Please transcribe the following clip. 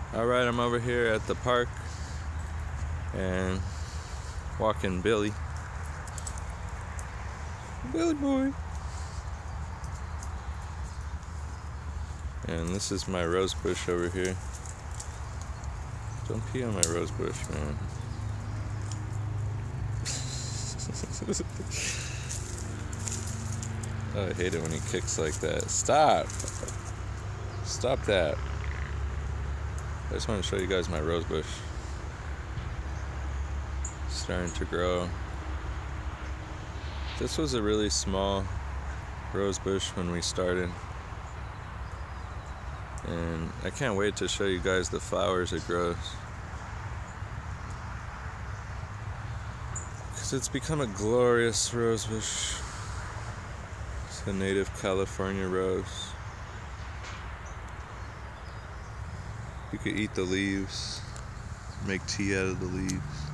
Alright, I'm over here at the park and walking Billy. Billy boy. And this is my rose bush over here. Don't pee on my rose bush, man. Oh, I hate it when he kicks like that. Stop! Stop that. I just want to show you guys my rose bush. Starting to grow. This was a really small rose bush when we started. And I can't wait to show you guys the flowers it grows. Because it's become a glorious rose bush. It's a native California rose. You could eat the leaves, make tea out of the leaves.